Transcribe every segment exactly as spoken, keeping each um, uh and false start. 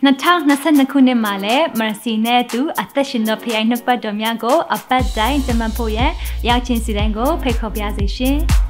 นัทางนัสนักคุณเนี่ยมาแล้วมาสีแน่ตูอัตชินนพยายนึกปัดดมยาโกอัปปัดใจจะมาพูดยังอยากชินสิแดงโกเพคอบยาสิชิ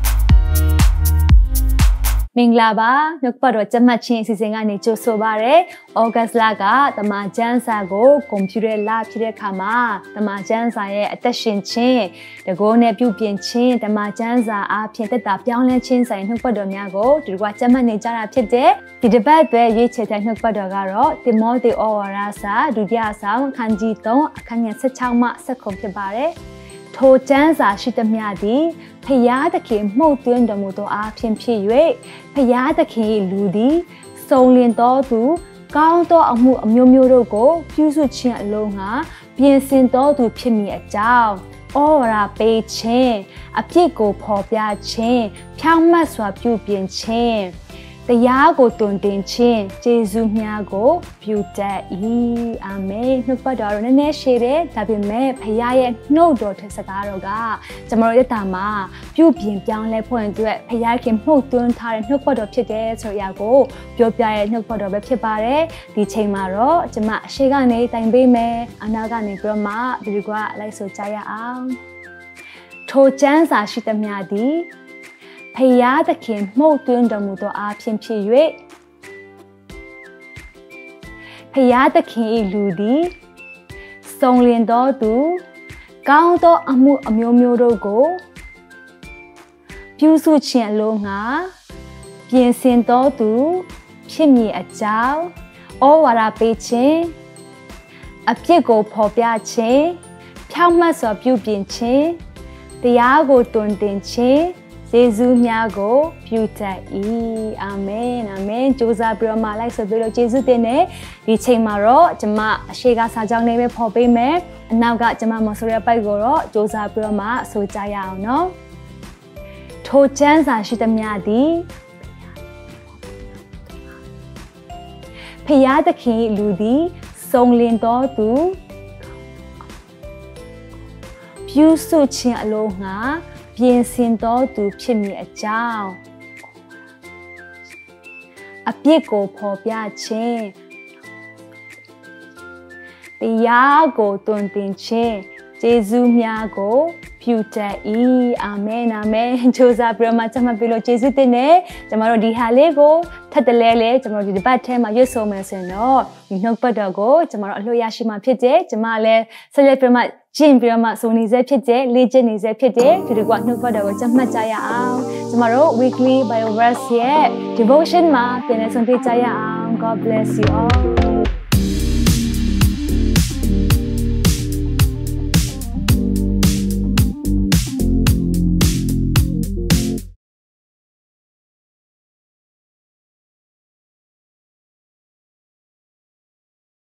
มิงลาบานึกปัดว่าจะมาชินสิเซงานในจูโซบาเรออกัสลากาตมาจันซาโกคอมพิวเตอร์ลาพิเรคามาตมาจันซาရဲ့อัตชินชินเดโกเนี่ยပြုပြင်ချင်းตมาจันซาအားဖြင့်တက်တာပြောင်းလဲချင်းဆိုင်နှုတ်ပတ်တော်များကိုဒီကွာချက်မှတ်နေကြတာဖြစ်တဲ့ဒီတစ်ပတ်ပဲရွေးချယ်တဲ့နှုတ်ပတ်တော်ကတော့တိမောသေဩဝါဒစာဒုတိယဆောင်ခန်းကြီးသုံးအခန်းငယ်สิบหกမှสิบခုဖြစ်ပါတယ်ထိုကျမ်းစာရှိသမျှသည်ဖျားသခင်မှုတ်သွင်းတော်မူသောအားဖြင့်ဖြစ်၍ဖျားသခင်၏လူသည်စုံလင်သောသူကောင်းသောအမှုအမျိုးမျိုးတို့ကိုပြုစုခြင်းအလုံးငါပြင်ဆင်သောသူဖြစ်မည်အကြောင်းဩဝါဒပေးခြင်းအပြစ်ကိုဖော်ပြခြင်းဖြောင့်မတ်စွာပြုပြင်ခြင်းတရားကိုတွင်တင်ခြင်းကျေးဇူးများကိုပြုတတ်၏အာမင်နှုတ်ပတ်တော်နည်းနည်းရှည်တယ်ဒါပေမဲ့ဖခင်ရဲ့နှုတ်တော်ထက်စကားတော်ကကျွန်တော်တို့ရဲ့တာမှာပြုပြင်ပြောင်းလဲဖွင့်အတွက်ဖခင်ခင်မှုတ်သွင်းထားတဲ့နှုတ်ပတ်တော်ဖြစ်တယ်ဆိုတဲ့အရာကိုပြောပြရဲ့နှုတ်ပတ်တော်ပဲဖြစ်ပါတယ်ဒီချိန်မှာတော့ကျွန်မအရှိကနေတိုင်ပေးမယ်အနာကနေပြီးတော့မှဒီကွာလိုက်ဆိုကြရအောင်ထိုကျမ်းစာရှိသမျှသည်ဖျားသခင်မှုတ်သွင်းတော်မူသောအားဖြင့်ဖြစ်၍ဖျားသခင်၏လူသည်စုံလင်သောသူကောင်းသောအမှုအမျိုးမျိုးတို့ကိုပြုစုခြင်းအလို့ငါပြင်ဆင်သောသူဖြစ်မည်အကြောင်းဩဝါဒပေးခြင်းအပြစ်ကိုဖော်ပြခြင်းဖြောင့်မတ်စွာပြုပြင်ခြင်းတရားကိုတွင်တင်ခြင်းယေရှုများကိုပြုတတ်၏အာမင်အာမင်ကြိုးစားပြီးတော့မှလိုက်ဆိုပြီးတော့ယေရှုတင်နေဒီချိန်မှာတော့ကျွန်မအရှိကစာကြောင်းလေးပဲပေါ်ပေးမယ်အနောက်ကကျွန်မမဆိုရပိုက်ကိုတော့ကြိုးစားပြီးတော့မှဆိုကြရအောင်နော်ထိုကျမ်းစာရှိသမျှသည်ဖျားသခင်လူသည်စုံလင်သောသူပြုစုခြင်းအလို့ငါပြင်ဆင်သောသူဖြစ်မည်အကြောင်းအပြစ်ကိုဖော်ပြခြင်းတရားကိုတွင်တင်ခြင်းယေရှုများကိုပြုတတ်၏အာမင်အာမင်ကြိုးစားပြီးတော့မှကျွန်မပြောလို့ယေရှုတင်နေကျွန်တော်တို့ဒီဟာလေးကိုထပ်တလဲလဲကျွန်တော်တို့ဒီတစ်ပတ်ထဲမှာရွတ်ဆိုမယ်ဆိုရင်တော့ဒီနှုတ်ပတ်တော်ကိုကျွန်တော်တို့အလို့ရရှိမှဖြစ်တယ်ကျွန်မလည်းဆက်လက်ပြီးမှကျင့်ပြီးတော့မှစုံနေစေဖြစ်တယ်လေ့ကျင့်နေစေဖြစ်တယ်ဒီလိုကနှုတ်ပတ်တော်ကိုကြမှတ်ကြရအောင်ကျွန်တော်တို့ weekly Bible verse ရဲ့ devotion မှာပြန်လည်ဆုံးဖြတ်ကြရအောင် God bless you all